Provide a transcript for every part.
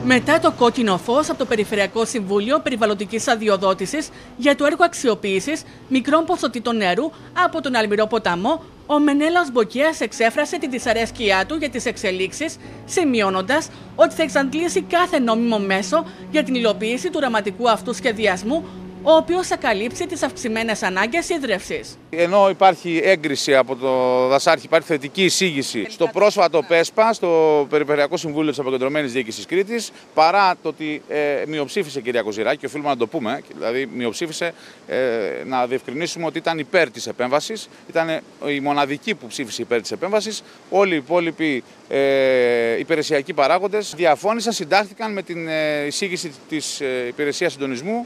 Μετά το κόκκινο φως από το Περιφερειακό Συμβούλιο Περιβαλλοντικής Αδειοδότησης για το έργο αξιοποίησης μικρών ποσοτήτων νερού από τον Αλμυρό ποταμό, ο Μενέλαος Μποκίας εξέφρασε την δυσαρέσκειά του για τις εξελίξεις, σημειώνοντας ότι θα εξαντλήσει κάθε νόμιμο μέσο για την υλοποίηση του οραματικού αυτού σχεδιασμού, ο οποίος θα καλύψει τις αυξημένες ανάγκες ίδρευσης. Ενώ υπάρχει έγκριση από το Δασάρχη, υπάρχει θετική εισήγηση στο πρόσφατο ΠΕΣΠΑ, στο Περιφερειακό Συμβούλιο της Αποκεντρωμένης Διοίκησης Κρήτης, παρά το ότι μειοψήφισε η κυρία Κοζηράκη, οφείλουμε να το πούμε, δηλαδή μειοψήφισε, να διευκρινίσουμε ότι ήταν υπέρ της επέμβασης, ήταν η μοναδική που ψήφισε υπέρ της επέμβασης. Όλοι οι υπόλοιποι υπηρεσιακοί παράγοντες διαφώνησαν, συντάχθηκαν με την εισήγηση της Υπηρεσίας Συντονισμού.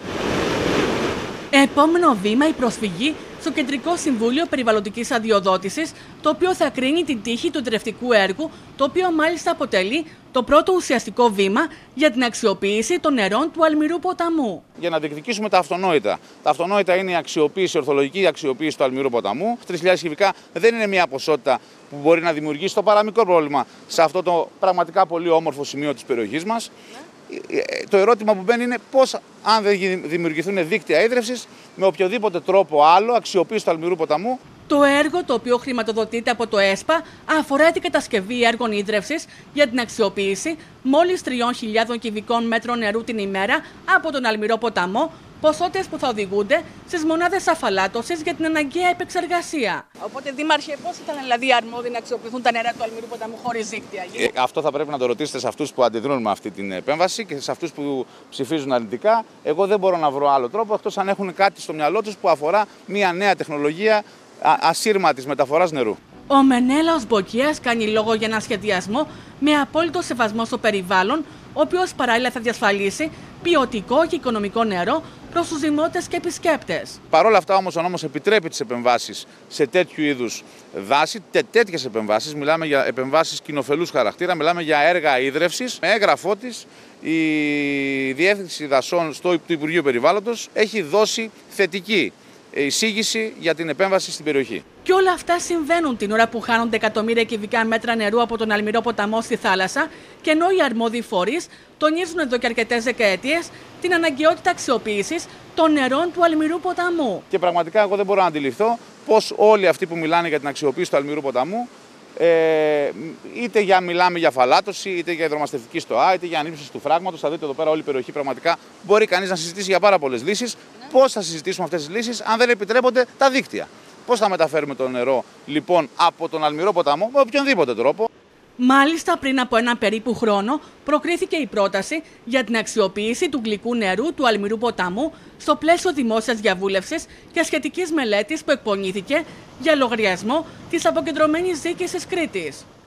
Επόμενο βήμα, η προσφυγή στο Κεντρικό Συμβούλιο Περιβαλλοντικής Αδειοδότησης, το οποίο θα κρίνει την τύχη του ιδρευτικού έργου, το οποίο μάλιστα αποτελεί το πρώτο ουσιαστικό βήμα για την αξιοποίηση των νερών του Αλμυρού ποταμού. Για να διεκδικήσουμε τα αυτονόητα. Τα αυτονόητα είναι η αξιοποίηση, η ορθολογική αξιοποίηση του Αλμυρού ποταμού. 3.000 κυβικά δεν είναι μια ποσότητα που μπορεί να δημιουργήσει το παραμικρό πρόβλημα σε αυτό το πραγματικά πολύ όμορφο σημείο της περιοχής μας. Το ερώτημα που μπαίνει είναι πώς, αν δεν δημιουργηθούν δίκτυα ίδρευσης, με οποιοδήποτε τρόπο άλλο αξιοποίηση του Αλμυρού ποταμού. Το έργο, το οποίο χρηματοδοτείται από το ΕΣΠΑ, αφορά την κατασκευή έργων ίδρευσης για την αξιοποίηση μόλις 3.000 κυβικών μέτρων νερού την ημέρα από τον Αλμυρό ποταμό, ποσότητες που θα οδηγούνται στις μονάδες αφαλάτωσης για την αναγκαία επεξεργασία. Οπότε, Δήμαρχε, πώς ήταν δηλαδή αρμόδιοι να αξιοποιηθούν τα νερά του Αλμυρού ποταμού χωρίς δίκτυα? Αυτό θα πρέπει να το ρωτήσετε σε αυτούς που αντιδρούν με αυτή την επέμβαση και σε αυτούς που ψηφίζουν αρνητικά. Εγώ δεν μπορώ να βρω άλλο τρόπο, εκτός αν έχουν κάτι στο μυαλό τους που αφορά μια νέα τεχνολογία ασύρματης μεταφοράς νερού. Ο Μενέλαος Μποκίας κάνει λόγο για ένα σχεδιασμό με απόλυτο σεβασμό στο περιβάλλον, ο οποίος παράλληλα θα διασφαλίσει ποιοτικό και οικονομικό νερό προς τους δημότες και επισκέπτες. Παρ' όλα αυτά όμως ο νόμος επιτρέπει τις επεμβάσεις σε τέτοιου είδους δάση, τέτοιες επεμβάσεις, μιλάμε για επεμβάσεις κοινοφελούς χαρακτήρα, μιλάμε για έργα ίδρευσης. Με έγγραφό της η Διεύθυνση Δασών του Υπουργείου Περιβάλλοντος έχει δώσει θετική εισήγηση για την επέμβαση στην περιοχή. Και όλα αυτά συμβαίνουν την ώρα που χάνονται εκατομμύρια κυβικά μέτρα νερού από τον Αλμυρό ποταμό στη θάλασσα, και ενώ οι αρμόδιοι φορείς τονίζουν εδώ και αρκετές δεκαετίες την αναγκαιότητα αξιοποίησης των νερών του Αλμυρού ποταμού. Και πραγματικά εγώ δεν μπορώ να αντιληφθώ πώς όλοι αυτοί που μιλάνε για την αξιοποίηση του Αλμυρού ποταμού, είτε μιλάμε για φαλάτωση, είτε για υδρομαστευτική στοά, είτε για ανύψωση του φράγματος. Θα δείτε εδώ πέρα όλη η περιοχή πραγματικά μπορεί κανείς να συζητήσει για πάρα πολλές λύσεις. Πώς θα συζητήσουμε αυτές τις λύσεις αν δεν επιτρέπονται τα δίκτυα? Πώς θα μεταφέρουμε το νερό λοιπόν από τον Αλμυρό ποταμό με οποιονδήποτε τρόπο? Μάλιστα, πριν από έναν περίπου χρόνο, προκρίθηκε η πρόταση για την αξιοποίηση του γλυκού νερού του Αλμυρού ποταμού στο πλαίσιο δημόσιας διαβούλευσης και σχετικής μελέτης που εκπονήθηκε για λογαριασμό της Αποκεντρωμένης Διοίκησης Κρήτης.